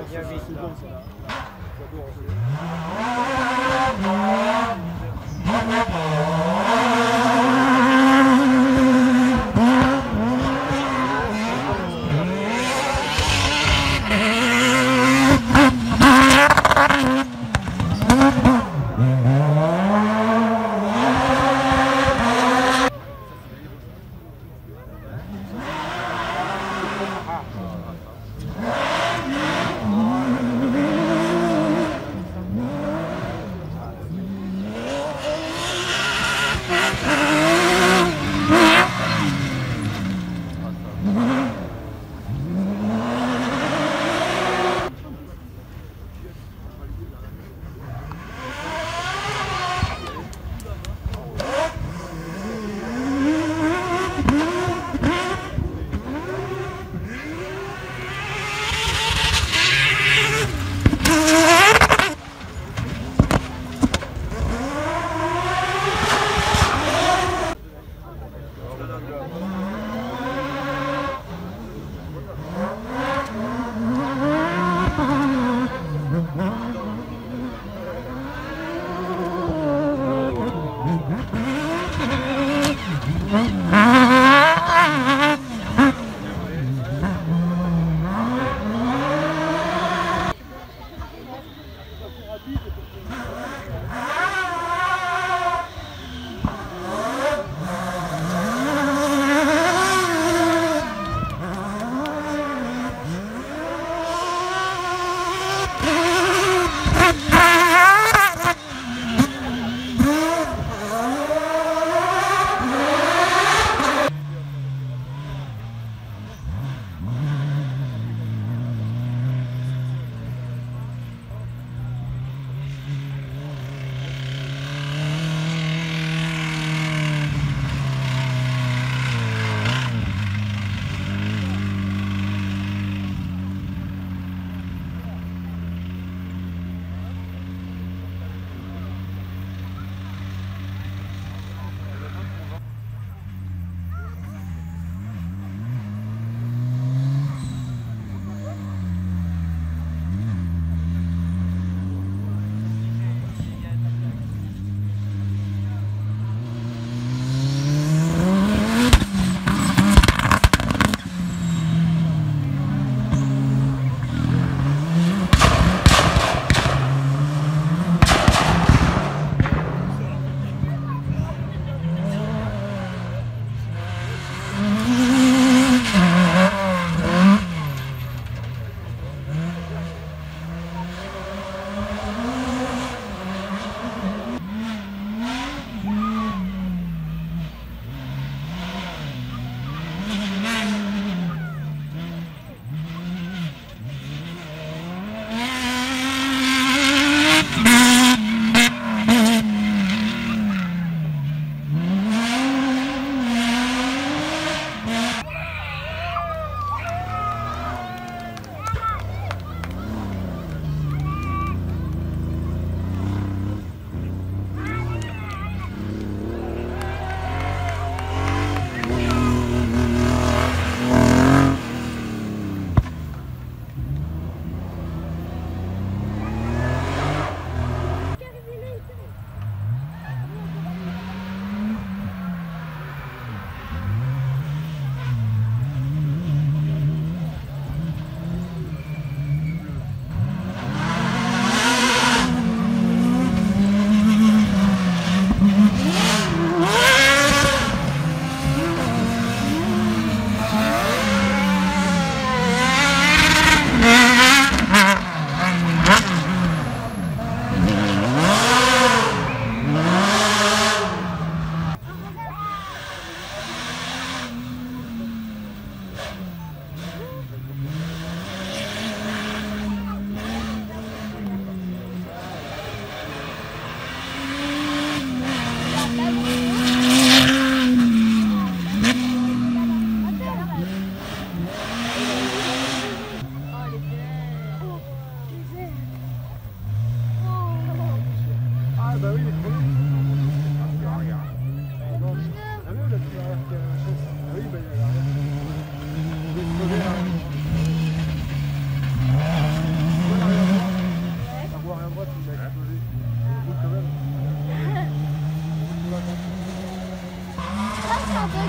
Il y a 8 secondes, ça là.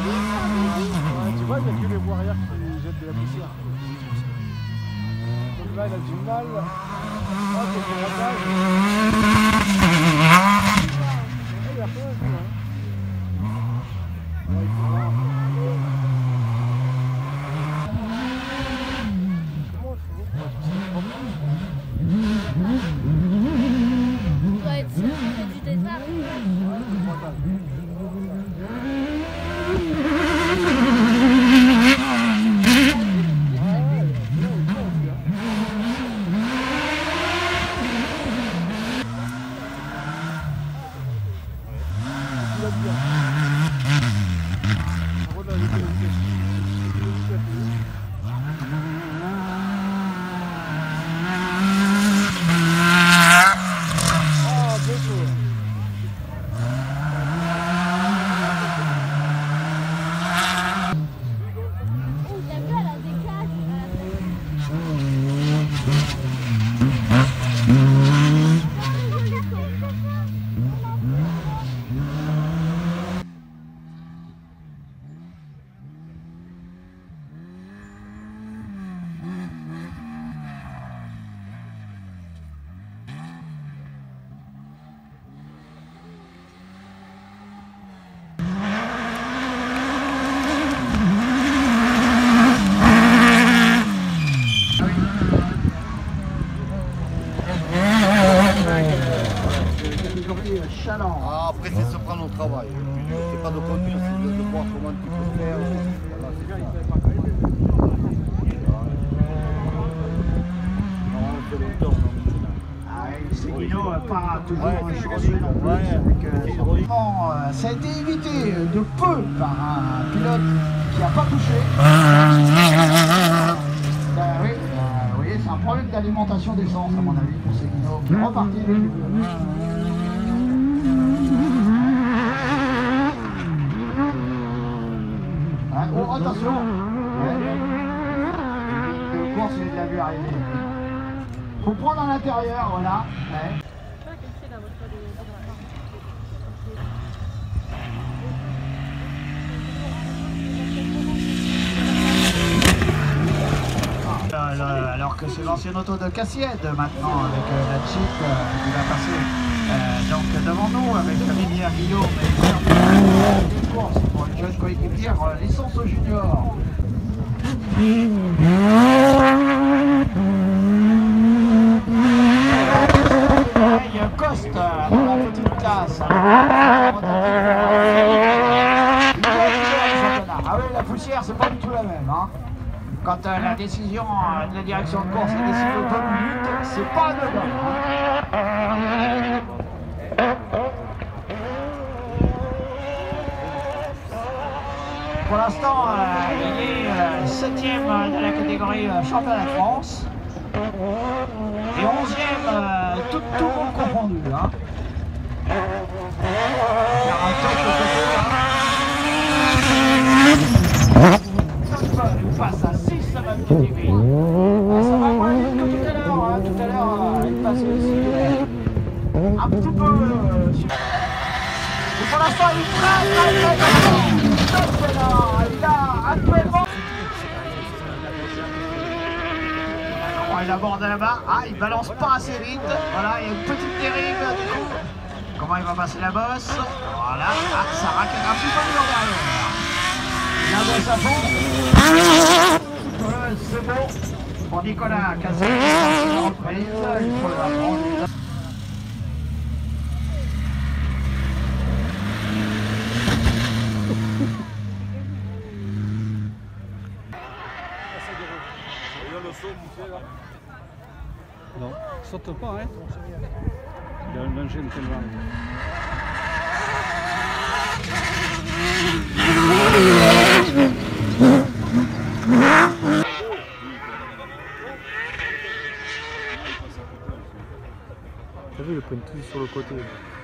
Tu vois, il n'y a que les roues arrière qui jettent de la poussière. Donc là, il a du mal. Ah, c'est le ratage. Il y a rien, hein. Ouais, il faut voir. Comment je fais pour Tu dois être sûr qu'il fait du départ. Ah, après c'est se prendre au travail. C'est pas de conduire, c'est de voir comment tu peux faire. Voilà, c'est ça. C'est Guido, pas toujours chanceux non plus. Ça a été évité de peu par un pilote qui n'a pas touché. Oui, vous voyez, c'est un problème d'alimentation d'essence à mon avis pour ces Guido qui est reparti dès le début. Oh, attention! Le course, il l'a vu arriver. Faut prendre à l'intérieur, voilà. Ouais. Alors que c'est l'ancienne auto de Cassied maintenant avec la Jeep qui va passer donc devant nous avec Rivière Guillaume et une course pour une jeune coéquipière licence au junior. Il y a Coste dans la petite classe. Ah oui, la poussière c'est pas du tout la même. Hein. Quand la décision de la direction de course est décidée au 2 minutes, c'est pas anodin. Pour l'instant, il est 7e de la catégorie championnat de France et 11e tout monde confondu. Hein. Il passe à 6, ça va bien vite. Ça va moins vite que tout à l'heure. Hein. Tout à l'heure, il passe aussi un petit peu. Et pour l'instant, il traîne. Il a actuellement. Il aborde là-bas. Ah, il balance pas assez vite. Voilà, il y a une petite dérive. Comment il va passer la bosse? Voilà, ah, ça raquette un petit peu dur derrière. La bosse à fond. C'est bon. Pour Nicolas Cassé, il reprise. Il faut la prendre. Non, saute pas, hein. Il y a un danger de quel vent. T'as vu le pointu sur le côté?